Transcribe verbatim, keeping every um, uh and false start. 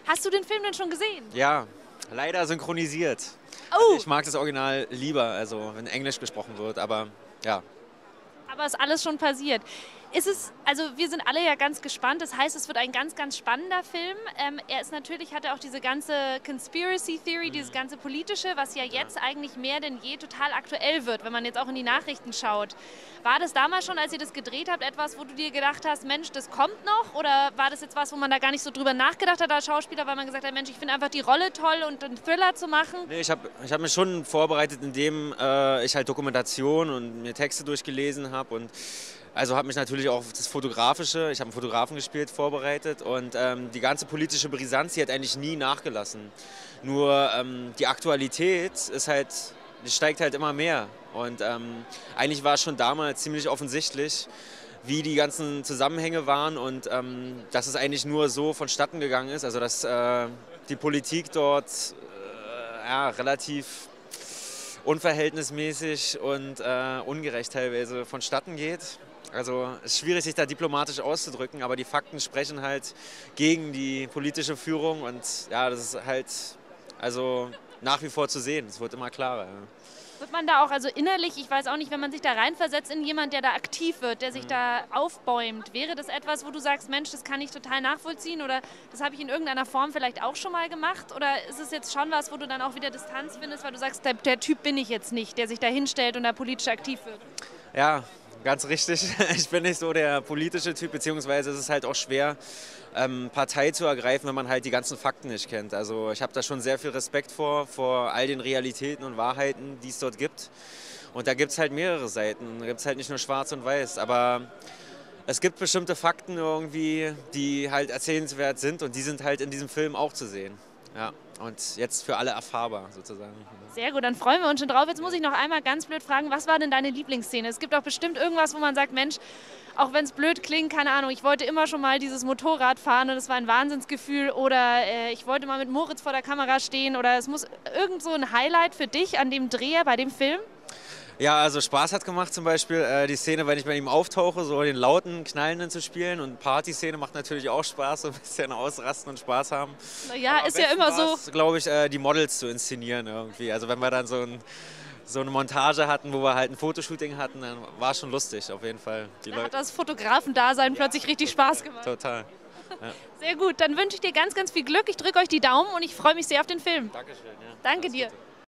Hast du den Film denn schon gesehen? Ja, leider synchronisiert. Oh. Also ich mag das Original lieber, also wenn Englisch gesprochen wird, aber ja. Aber ist alles schon passiert. Ist es, also wir sind alle ja ganz gespannt. Das heißt, es wird ein ganz, ganz spannender Film. Ähm, er ist natürlich, hat er auch diese ganze Conspiracy Theory, dieses ganze Politische, was ja jetzt eigentlich mehr denn je total aktuell wird, wenn man jetzt auch in die Nachrichten schaut. War das damals schon, als ihr das gedreht habt, etwas, wo du dir gedacht hast, Mensch, das kommt noch? Oder war das jetzt was, wo man da gar nicht so drüber nachgedacht hat als Schauspieler, weil man gesagt hat, Mensch, ich finde einfach die Rolle toll und einen Thriller zu machen? Nee, ich habe ich hab mich schon vorbereitet, indem äh, ich halt Dokumentation und mir Texte durchgelesen habe und also habe mich natürlich auch auf das Fotografische, ich habe einen Fotografen gespielt, vorbereitet und ähm, die ganze politische Brisanz, die hat eigentlich nie nachgelassen. Nur ähm, die Aktualität ist halt, die steigt halt immer mehr und ähm, eigentlich war es schon damals ziemlich offensichtlich, wie die ganzen Zusammenhänge waren und ähm, dass es eigentlich nur so vonstatten gegangen ist, also dass äh, die Politik dort äh, ja, relativ unverhältnismäßig und äh, ungerecht teilweise vonstatten geht. Also es ist schwierig, sich da diplomatisch auszudrücken, aber die Fakten sprechen halt gegen die politische Führung und ja, das ist halt also nach wie vor zu sehen. Es wird immer klarer. Ja. Wird man da auch, also innerlich, ich weiß auch nicht, wenn man sich da reinversetzt in jemanden, der da aktiv wird, der sich da aufbäumt, wäre das etwas, wo du sagst, Mensch, das kann ich total nachvollziehen oder das habe ich in irgendeiner Form vielleicht auch schon mal gemacht? Oder ist es jetzt schon was, wo du dann auch wieder Distanz findest, weil du sagst, der, der Typ bin ich jetzt nicht, der sich da hinstellt und da politisch aktiv wird? Ja, ganz richtig. Ich bin nicht so der politische Typ, beziehungsweise es ist halt auch schwer, ähm, Partei zu ergreifen, wenn man halt die ganzen Fakten nicht kennt. Also ich habe da schon sehr viel Respekt vor, vor all den Realitäten und Wahrheiten, die es dort gibt. Und da gibt es halt mehrere Seiten. Da gibt es halt nicht nur schwarz und weiß. Aber es gibt bestimmte Fakten irgendwie, die halt erzählenswert sind und die sind halt in diesem Film auch zu sehen. Ja, und jetzt für alle erfahrbar sozusagen. Sehr gut, dann freuen wir uns schon drauf. Jetzt muss ich noch einmal ganz blöd fragen, was war denn deine Lieblingsszene? Es gibt auch bestimmt irgendwas, wo man sagt, Mensch, auch wenn es blöd klingt, keine Ahnung, ich wollte immer schon mal dieses Motorrad fahren und es war ein Wahnsinnsgefühl oder äh, ich wollte mal mit Moritz vor der Kamera stehen oder es muss irgend so ein Highlight für dich an dem Dreher bei dem Film? Ja, also Spaß hat gemacht zum Beispiel äh, die Szene, wenn ich bei ihm auftauche, so den lauten, knallenden zu spielen und Partyszene macht natürlich auch Spaß, so ein bisschen ausrasten und Spaß haben. Ja, ist ja immer so. Glaube ich, äh, die Models zu inszenieren irgendwie. Also wenn wir dann so, ein, so eine Montage hatten, wo wir halt ein Fotoshooting hatten, dann war es schon lustig auf jeden Fall. Die da Leute, hat das Fotografen-Dasein ja, plötzlich richtig Spaß gemacht. Total. Ja. Sehr gut, dann wünsche ich dir ganz, ganz viel Glück. Ich drücke euch die Daumen und ich freue mich sehr auf den Film. Dankeschön. Ja. Danke dir. Gute.